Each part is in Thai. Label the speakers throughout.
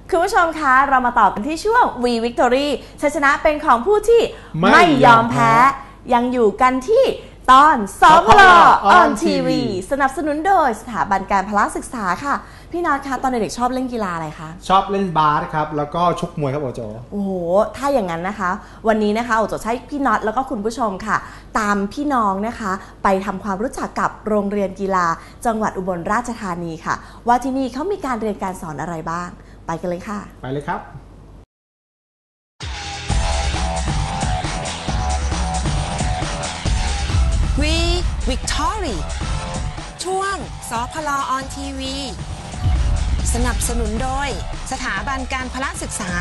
Speaker 1: คุณผู้ชมคะเรามาต่อกันที่ช่วง V Victory ชัยชนะเป็นของผู้ที่ไม่ยอมแพ้ยังอยู่กันที่ตอนสพลออนทีวีสนับสนุนโดยสถาบันการพละศึกษาค่ะพี่น็อตคะตอนเด็กๆชอบเล่นกีฬาอะไรคะ
Speaker 2: ชอบเล่นบาสครับแล้วก็ชกมวยครับโอโจ
Speaker 1: โอ้โหถ้าอย่างนั้นนะคะวันนี้นะคะโอโจให้พี่น็อตแล้วก็คุณผู้ชมค่ะตามพี่น้องนะคะไปทำความรู้จักกับโรงเรียนกีฬาจังหวัดอุบลราชธานีค่ะว่าที่นี่เขามีการเรียนการสอนอะไรบ้างไปกันเลยค่ะ
Speaker 2: ไปเลยครับ
Speaker 3: Victory ช่วงสพลออนทีวีสนับสนุนโดยสถาบันการพละศึกษา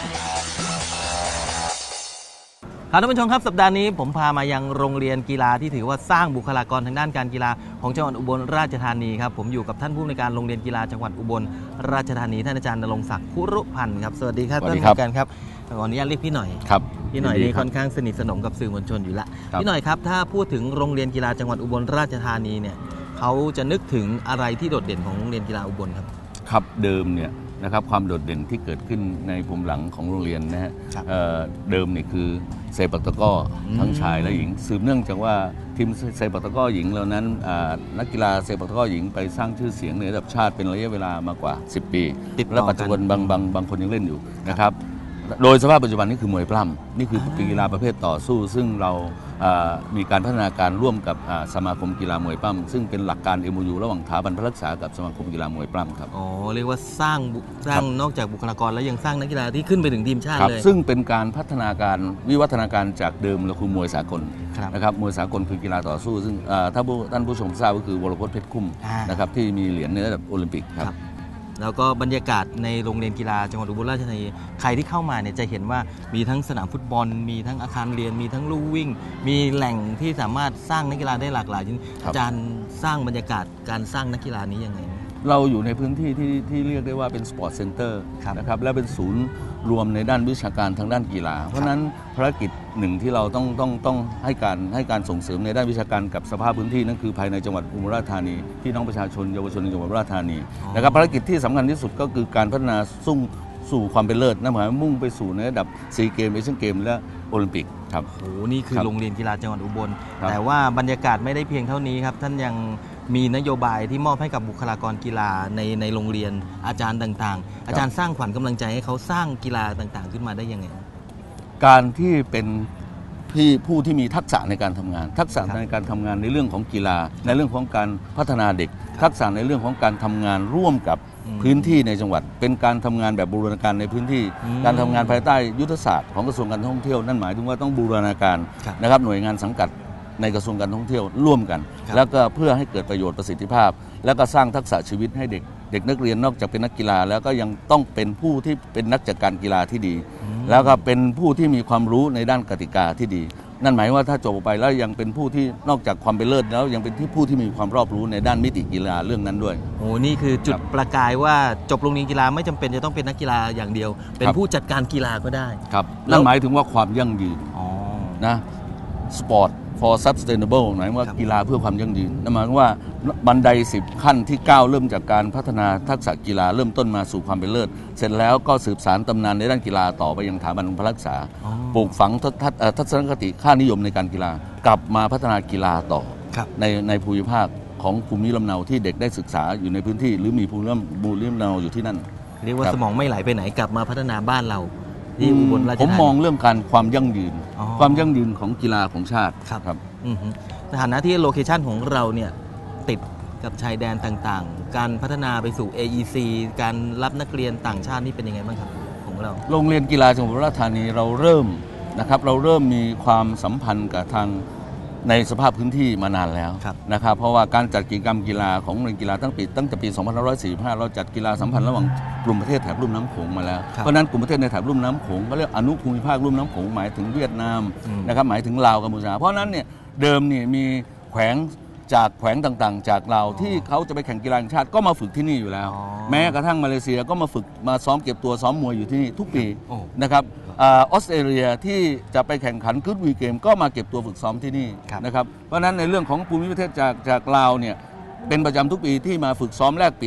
Speaker 4: ท่านผู้ชมครับสัปดาห์นี้ผมพามายังโรงเรียนกีฬาที่ถือว่าสร้างบุคลากรทางด้านการกีฬาของจังหวัดอุบลราชธานีครับผมอยู่กับท่านผู้อำนวยการโรงเรียนกีฬาจังหวัดอุบลราชธานีท่านอาจารย์ณรงค์ศักดิ์คุรุพันธ์ครับสวัสดีครับท่านผู้อำนวยการครับขออนุญาตเรียกพี่หน่อย
Speaker 5: ครับ
Speaker 4: พี่หน่อยนี่ค่อนข้างสนิทสนมกับสื่อมวลชนอยู่ละพี่หน่อยครับถ้าพูดถึงโรงเรียนกีฬาจังหวัดอุบลราชธานีเนี่ยเขาจะนึกถึงอะไรที่โดดเด่นของโรงเรียนกีฬาอุบลครับ
Speaker 5: ครับเดิมเนี่ยนะครับความโดดเด่นที่เกิดขึ้นในภูมิหลังของโรงเรียนนะฮะเดิมเนี่ยคือเซปักตะก้อทั้งชายและหญิงสืบเนื่องจากว่าทีมเซปักตะก้อหญิงเหล่านั้นนักกีฬาเซปักตะก้อหญิงไปสร้างชื่อเสียงในระดับชาติเป็นระยะเวลามากว่า10 ปีและปัจจุบันบางคนยังเล่นอยู่นะครับโดยสภาพปัจจุบันนี้คือมวยปล้ำนี่คือกีฬาประเภทต่อสู้ซึ่งเรามีการพัฒนาการร่วมกับสมาคมกีฬามวยปล้ำซึ่งเป็นหลักการ MOU ระหว่างสถาบันพละศึกษากับสมาคมกีฬามวยปล้ำครับ
Speaker 4: อ๋อเรียกว่าสร้างนอกจากบุคลากรแล้วยังสร้างนักกีฬาที่ขึ้นไปถึงทีมชาติเลย
Speaker 5: ซึ่งเป็นการพัฒนาการวิวัฒนาการจากเดิมเราคือมวยสากลนะครับมวยสากลคือกีฬาต่อสู้ซึ่งถ้าท่านผู้ชมทราบก็คือวรพจน์เพชรคุ้มนะครับที่มีเหรียญในระดับโอลิมปิกครับ
Speaker 4: แล้วก็บรรยากาศในโรงเรียนกีฬาจังหวัดอุบลราชธานีใครที่เข้ามาเนี่ยจะเห็นว่ามีทั้งสนามฟุตบอลมีทั้งอาคารเรียนมีทั้งลู่วิ่งมีแหล่งที่สามารถสร้างนักกีฬาได้หลากหลายอาจารย์สร้างบรรยากาศการสร้างนักกีฬานี้ยังไง
Speaker 5: เราอยู่ในพื้นที่ที่เรียกได้ว่าเป็นสปอร์ตเซ็นเตอร์นะครับและเป็นศูนย์รวมในด้านวิชาการทางด้านกีฬาเพราะนั้นภารกิจหนึ่งที่เราต้องให้การส่งเสริมในด้านวิชาการกับสภาพพื้นที่นั่นคือภายในจังหวัดอุบลราชธานีพี่น้องประชาชนเยาวชนในจังหวัดอุบลราชธานีนะครับภารกิจที่สำคัญที่สุดก็คือการพัฒนาสู่ความเป็นเลิศนั่นหมายมุ่งไปสู่ในระดับซีเกมเอเชียนเกมและโอลิมปิกครับ
Speaker 4: โอ้นี่คือโรงเรียนกีฬาจังหวัดอุบลแต่ว่าบรรยากาศไม่ได้เพียงเท่านี้ครับท่านยังมีนโยบายที่มอบให้กับบุคลากรกีฬาในโรงเรียนอาจารย์ต่างๆอาจารย์สร้างขวัญกำลังใจให้เขาสร้างกีฬาต่างๆขึ้นมาได้ยังไง
Speaker 5: การที่เป็นผู้ที่มีทักษะในการทำงานทักษะในการทำงานในเรื่องของกีฬาในเรื่องของการพัฒนาเด็กทักษะในเรื่องของการทำงานร่วมกับพื้นที่ในจังหวัดเป็นการทำงานแบบบูรณาการในพื้นที่การทำงานภายใต้ยุทธศาสตร์ของกระทรวงการท่องเที่ยวนั่นหมายถึงว่าต้องบูรณาการนะครับหน่วยงานสังกัดในกระทรวงการท่องเที่ยวร่วมกันแล้วก็เพื่อให้เกิดประโยชน์ประสิทธิภาพแล้วก็สร้างทักษะชีวิตให้เด็กนักเรียนนอกจากเป็นนักกีฬาแล้วก็ยังต้องเป็นผู้ที่เป็นนักจัดการกีฬาที่ดีแล้วก็เป็นผู้ที่มีความรู้ในด้านกติกาที่ดีนั่นหมายว่าถ้าจบไปแล้วยังเป็นผู้ที่นอกจากความเป็นเลิศแล้วยังเป็นผู้ที่มีความรอบรู้ในด้านมิติกีฬาเรื่องนั้นด้วย
Speaker 4: โอ้นี่คือจุดประกายว่าจบโรงเรียนกีฬาไม่จำเป็นจะต้องเป็นนักกีฬาอย่างเดียวเป็นผู้จัดการกีฬาก็ได้
Speaker 5: ครับนั่นหมายถึงว่าความยั่งยืนนะสปอร์ตfor sustainable หมายว่ากีฬาเพื่อความยั่งยืนนั่นหมายถึงว่าบันได10 ขั้นที่ก้าวเริ่มจากการพัฒนาทักษะกีฬาเริ่มต้นมาสู่ความเป็นเลิศเสร็จแล้วก็สืบสานตำนานในด้านกีฬาต่อไปยังสถาบันพละศึกษาปลูกฝังทัศนคติค่านิยมในการกีฬากลับมาพัฒนากีฬาต่อในภูมิภาคของภูมิลำเนาที่เด็กได้ศึกษาอยู่ในพื้นที่หรือมีภูมิลำเนาอยู่ที่นั่น
Speaker 4: เรียกว่าสมองไม่ไหลไปไหนกลับมาพัฒนาบ้านเรา
Speaker 5: ผมมองเรื่องการความยั่งยืนของกีฬาของชาติ
Speaker 4: ครับในฐานะที่โลเคชันของเราเนี่ยติดกับชายแดนต่างๆการพัฒนาไปสู่ AEC การรับนักเรียนต่างชาตินี่เป็นยังไงบ้างครับของเรา
Speaker 5: โรงเรียนกีฬาจังหวัดอุบลราชธานีเราเริ่มมีความสัมพันธ์กับทางในสภาพพื้นที่มานานแล้วนะครับเพราะว่าการจัดกิจกรรมกีฬาของโรงเรียนกีฬาตั้งแต่ปี 2545 เราจัดกีฬาสัมพันธ์ระหว่างกลุ่มประเทศแถบลุ่มน้ำโขงมาแล้วเพราะนั้นกลุ่มประเทศในแถบลุ่มน้ำโขงก็เรียกอนุภูมิภาคลุ่มน้ำโขงหมายถึงเวียดนามนะครับหมายถึงลาวกัมพูชาเพราะนั้นเนี่ยเดิมเนี่ยมีแขวงต่างๆจากเราที่เขาจะไปแข่งกีฬาแห่งชาติก็มาฝึกที่นี่อยู่แล้วแม้กระทั่งมาเลเซียก็มาฝึกมาซ้อมเก็บตัวซ้อมมวยอยู่ที่นี่ทุกปีนะครับออสเตรเลียที่จะไปแข่งขันกึ๊ดวีเกมก็มาเก็บตัวฝึกซ้อมที่นี่นะครับเพราะฉะนั้นในเรื่องของภูมิประเทศจากลาวเนี่ยเป็นประจำทุกปีที่มาฝึกซ้อมแลกเปลี่ยน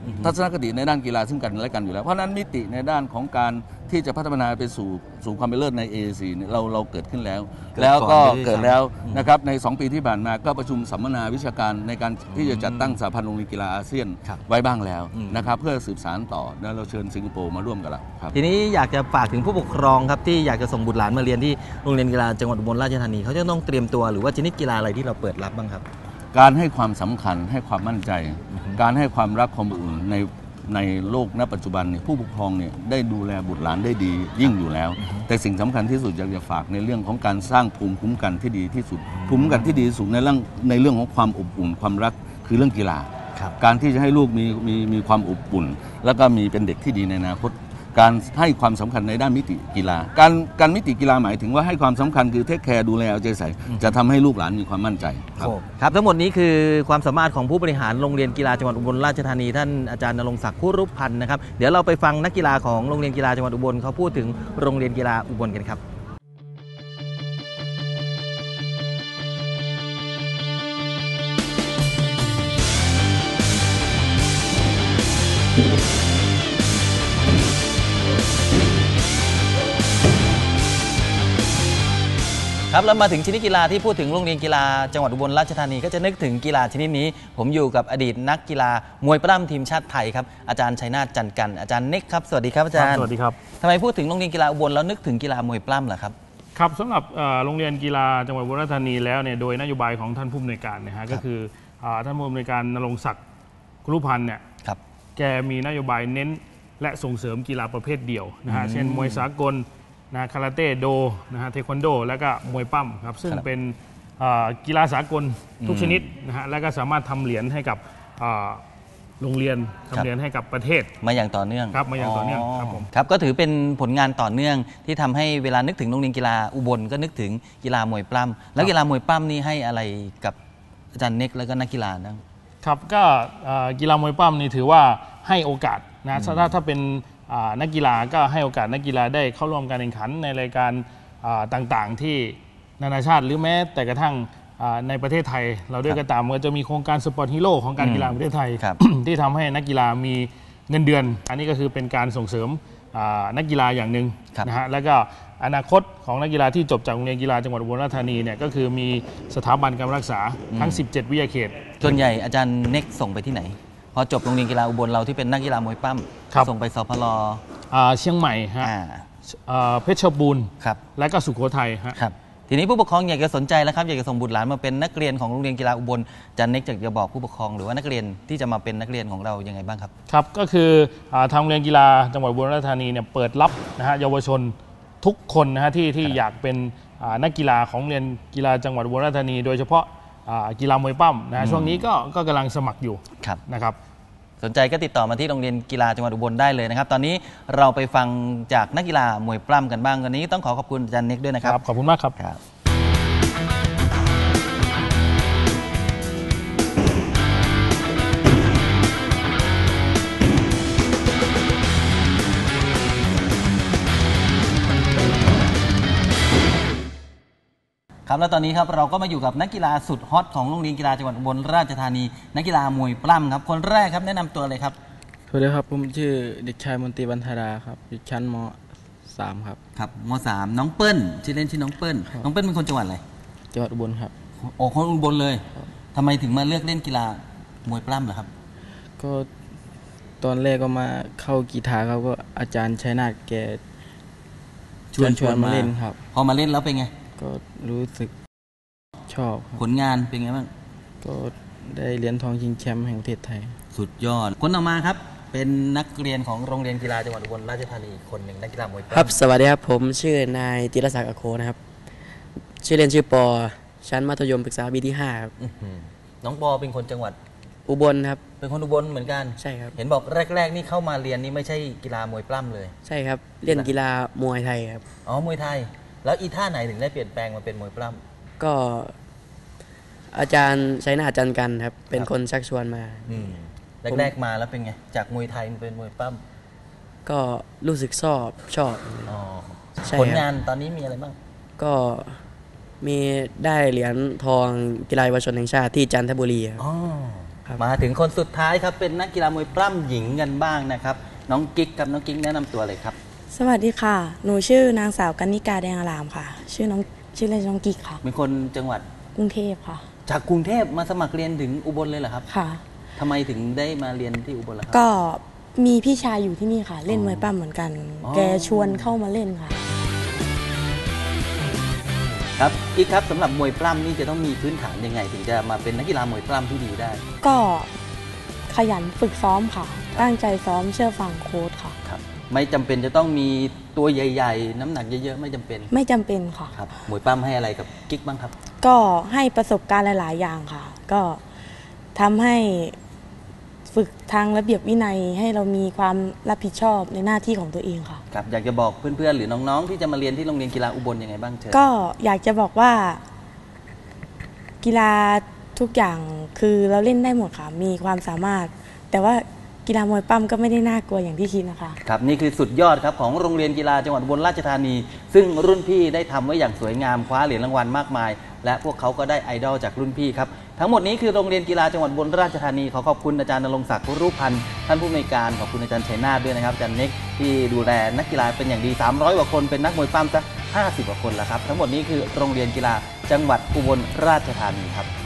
Speaker 5: ทัศนคติในด้านกีฬาซึ่งกันและกันอยู่แล้วเพราะนั้นมิติในด้านของการที่จะพัฒนาไปสู่ความเป็นเลิศใน AAC เนี่ยเราเกิดขึ้นแล้วแล้วก็เกิดแล้วนะครับใน2 ปีที่ผ่านมาก็ประชุมสัมมนาวิชาการในการที่จะจัดตั้งสหพันธ์โรงเรียนกีฬาอาเซียนไว้บ้างแล้วนะครับเพื่อสืบสานต่อแล้วเราเชิญสิงคโปร์มาร่วมกับเราครับ
Speaker 4: ทีนี้อยากจะฝากถึงผู้ปกครองครับที่อยากจะส่งบุตรหลานมาเรียนที่โรงเรียนกีฬาจังหวัดอุบลราชธานีเขาจะต้องเตรียมตัวหรือว่าชนิดกีฬาอะไรที่เราเปิดรับบ้างครับ
Speaker 5: การให้ความสำคัญให้ความมั่นใจการให้ความรักความอบอุ่นในโลกณปัจจุบันเนี่ยผู้ปกครองเนี่ยได้ดูแลบุตรหลานได้ดียิ่งอยู่แล้วแต่สิ่งสำคัญที่สุดอยากจะฝากในเรื่องของการสร้างภูมิคุ้มกันที่ดีที่สุดภูมิคุ้มกันที่ดีที่สุดในเรื่องของความอบอุ่นความรักคือเรื่องกีฬาการที่จะให้ลูกมีความอบอุ่นแล้วก็มีเป็นเด็กที่ดีในอนาคตการให้ความสำคัญในด้านมิติกีฬาการมิติกีฬาหมายถึงว่าให้ความสำคัญคือเทคแคร์ดูแลเอาใจใส่จะทำให้ลูกหลานมีความมั่นใจ
Speaker 4: ครับทั้งหมดนี้คือความสามารถของผู้บริหารโรงเรียนกีฬาจังหวัดอุบลราชธานีท่านอาจารย์ณรงค์ศักดิ์คุรุพันธ์นะครับเดี๋ยวเราไปฟังนักกีฬาของโรงเรียนกีฬาจังหวัดอุบลเขาพูดถึงโรงเรียนกีฬาอุบลกันครับครับแล้วมาถึงชนิดกีฬาที่พูดถึงโรงเรียนกีฬาจังหวัดอุบลราชธานีก็จะนึกถึงกีฬาชนิดนี้ผมอยู่กับอดีตนักกีฬามวยปล้ำทีมชาติไทยครับอาจารย์ชัยนาทจันกันอาจารย์เน็กครับสวัสดีครับอาจารย์
Speaker 6: สวัสดีครับ
Speaker 4: ทำไมพูดถึงโรงเรียนกีฬาอุบลแล้วนึกถึงกีฬามวยปล้ำล่ะครับ
Speaker 6: ครับสำหรับโรงเรียนกีฬาจังหวัดอุบลราชธานีแล้วเนี่ยโดยนโยบายของท่านผู้อำนวยการนะฮะก็คือท่านผู้อำนวยการณรงค์ศักดิ์คุรุพันธ์เนี่ยแกมีนโยบายเน้นและส่งเสริมกีฬาประเภทเดี่ยวนะฮะเช่นมวยสากลนะคาราเต้โดนะฮะเทควันโดแล้วก็มวยปั้มครับซึ่งเป็นกีฬาสากลทุกชนิดนะฮะแล้วก็สามารถทำเหรียญให้กับโรงเรียนทำเหรียญให้กับประเทศ
Speaker 4: มาอย่างต่อเนื่อง
Speaker 6: ครับมาอย่างต่อเนื่องครับผม
Speaker 4: ครับก็ถือเป็นผลงานต่อเนื่องที่ทำให้เวลานึกถึงโรงเรียนกีฬาอุบลก็นึกถึงกีฬามวยปล้ำแล้วกีฬามวยปล้ำนี่ให้อะไรกับอาจารย์เน็กแล้วก็นักกีฬาบ้าง
Speaker 6: ครับก็กีฬามวยปล้ำนี่ถือว่าให้โอกาสนะถ้าเป็นนักกีฬาก็ให้โอกาสนักกีฬาได้เข้าร่วมการแข่งขันในรายการต่างๆที่นานาชาติหรือแม้แต่กระทั่งในประเทศไทยเราด้วยก็ตามก็จะมีโครงการสปอร์ตฮีโร่ของการกีฬาประเทศไทย ที่ทำให้นักกีฬามีเงินเดือนอันนี้ก็คือเป็นการส่งเสริมนักกีฬาอย่างหนึ่งนะฮะแล้วก็อนาคตของนักกีฬาที่จบจากโรงเรียนกีฬาจังหวัดอุบลราชธานีเนี่ยก็คือมีสถาบันการรักษาทั้ง17วิทยาเขต
Speaker 4: ส่วนใหญ่อาจารย์เน็กส่งไปที่ไหนพอจบโรงเรียนกีฬาอุบลเราที่เป็นนักกีฬามวยปั้มส่งไปสพล
Speaker 6: เชียงใหม่ฮะเพชรบูรณ์และก็สุโขทัย
Speaker 4: ครับทีนี้ผู้ปกครองอยากจะสนใจแล้วครับอยากจะส่งบุตรหลานมาเป็นนักเรียนของโรงเรียนกีฬาอุบลอาจารย์เน็กจะบอกผู้ปกครองหรือว่านักเรียนที่จะมาเป็นนักเรียนของเรายังไงบ้างครับ
Speaker 6: ครับก็คือทางโรงเรียนกีฬาจังหวัดอุบลราชธานีเนี่ยเปิดรับนะฮะเยาวชนทุกคนนะฮะที่อยากเป็นนักกีฬาของโรงเรียนกีฬาจังหวัดอุบลราชธานีโดยเฉพาะกีฬามวยปั้มนะช่วงนี้ก็กำลังสมัครอยู่นะครับ
Speaker 4: สนใจก็ติดต่อมาที่โรงเรียนกีฬาจังหวัดอุบลได้เลยนะครับตอนนี้เราไปฟังจากนักกีฬามวยปล้ำกันบ้างวันนี้ต้องขอบคุณอาจารย์เน็กด้วยนะครับ
Speaker 6: ขอบคุณมากครับ
Speaker 4: ครับแล้วตอนนี้ครับเราก็มาอยู่กับนักกีฬาสุดฮอตของโรงเรียนกีฬาจังหวัดอุบลราชธานีนักกีฬามวยปล้ำครับคนแรกครับแนะนำตัวเลยครับ
Speaker 7: สวัสดีครับผมชื่อเด็กชายมนตรีบรรทดาครับอยู่ชั้นม.3 ครับ
Speaker 4: ครับม.3 น้องเปิ้ลชื่อเล่นชื่อน้องเปิ้ลน้องเปิ้ลเป็นคนจังหวัดอะไร
Speaker 7: จังหวัดอุบลครับ
Speaker 4: โอ้คนอุบลเลยทำไมถึงมาเลือกเล่นกีฬามวยปล้ำเหรอครับ
Speaker 7: ก็ตอนแรกก็มาเข้ากีฬาครับก็อาจารย์ชัยนาทแกชวนมาเล่นครับ
Speaker 4: พอมาเล่นแล้วเป็นไง
Speaker 7: ก็รู้สึกชอบ
Speaker 4: ผลงานเป็นไงบ้าง
Speaker 7: ก็ได้เหรียญทองชิงแชมป์แห่งประเทศไทย
Speaker 4: สุดยอดคนต่อมาครับเป็นนักเรียนของโรงเรียนกีฬาจังหวัดอุบลราชธานีคนหนึ่งนักกีฬามวยปล้ำ
Speaker 8: ครับสวัสดีครับผมชื่อนายจิรศักดิ์อโคนะครับชื่อเล่นชื่อปอชั้นมัธยมศึกษาปีที่5ครับ
Speaker 4: น้องปอเป็นคนจังหวัด
Speaker 8: อุบลครับ
Speaker 4: เป็นคนอุบลเหมือนกัน
Speaker 8: ใช่ครับ
Speaker 4: เห็นบอกแรกๆนี่เข้ามาเรียนนี่ไม่ใช่กีฬามวยปล้ำเลย
Speaker 8: ใช่ครับเล่นกีฬามวยไทยครับ
Speaker 4: อ๋อมวยไทยแล้วอีท่าไหนถึงได้เปลี่ยนแปลงมาเป็นมวยปล้
Speaker 8: ำก็อาจารย์ชัยนาทจันกันครับเป็นคนชักชวนมา
Speaker 4: แรกๆมาแล้วเป็นไงจากมวยไทยมาเป็นมวยปล้
Speaker 8: ำก็รู้สึกชอบ
Speaker 4: ผลงานตอนนี้มีอะไรบ้าง
Speaker 8: ก็มีได้เหรียญทองกีฬาเยาวชนแห่งชาติที่จันทบุรีครับ
Speaker 4: มาถึงคนสุดท้ายครับเป็นนักกีฬามวยปล้ำหญิงกันบ้างนะครับน้องกิ๊กครับน้องกิ๊กแนะนำตัวเลยครับ
Speaker 9: สวัสดีค่ะ หนูชื่อนางสาวกนิกาแดงอารามค่ะ ชื่อเล่นน้องกิกค่ะ
Speaker 4: เป็นคนจังหวัด
Speaker 9: กรุงเทพค่ะ
Speaker 4: จากกรุงเทพมาสมัครเรียนถึงอุบลเลยเหรอครับ
Speaker 9: ค่ะ
Speaker 4: ทำไมถึงได้มาเรียนที่อุบลล่ะครับ
Speaker 9: ก็มีพี่ชายอยู่ที่นี่ค่ะ เล่นมวยปั้มเหมือนกัน
Speaker 4: อ๋อ
Speaker 9: แกชวนเข้ามาเล่นค่ะ
Speaker 4: ครับกิ๊กครับสำหรับมวยปล้ำนี่จะต้องมีพื้นฐานยังไง ถึงจะมาเป็นนักกีฬามวยปล้ำที่ดีได้
Speaker 9: ก็ขยันฝึกซ้อมค่ะ ตั้งใจซ้อมเชื่อฟังโค้ชค่ะ
Speaker 4: ครับไม่จำเป็นจะต้องมีตัวใหญ่ๆ น้ำหนักเยอะๆไม่จำเป็น
Speaker 9: ไม่จำเป็นค่ะ
Speaker 4: ครับมวยปล้ำให้อะไรกับกิ๊กบ้างครับ
Speaker 9: ก็ให้ประสบการณ์หลาย ๆ อย่างค่ะ ก็ทำให้ฝึกทางระเบียบวินัยให้เรามีความรับผิดชอบในหน้าที่ของตัวเองค่ะ
Speaker 4: ครับอยากจะบอกเพื่อนๆหรือน้องๆที่จะมาเรียนที่โรงเรียนกีฬาอุบลยังไงบ้างเชิญ
Speaker 9: ก็อยากจะบอกว่ากีฬาทุกอย่างคือเราเล่นได้หมดค่ะ มีความสามารถ แต่ว่ากีฬามวยปั้มก็ไม่ได้น่ากลัวอย่างที่คิดนะคะ
Speaker 4: ครับนี่คือสุดยอดครับของโรงเรียนกีฬาจังหวัดอุบลราชธานี ซึ่งรุ่นพี่ได้ทำไว้อย่างสวยงามคว้าเหรียญรางวัลมากมาย และพวกเขาก็ได้ไอดอลจากรุ่นพี่ครับทั้งหมดนี้คือโรงเรียนกีฬาจังหวัดอุบลราชธานีขอขอบคุณอาจารย์ณรงค์ศักดิ์รูปพันธ์ท่านผู้อำนวยการขอบคุณอาจารย์ชัยนาทด้วยนะครับอาจารย์เน็กที่ดูแลนักกีฬาเป็นอย่างดี300กว่าคนเป็นนักมวยปั้มสัก50กว่าคนแล้วครับทั้งหมดนี้คือโรงเรียนกีฬาจังหวัดอุบลราชธานีครับ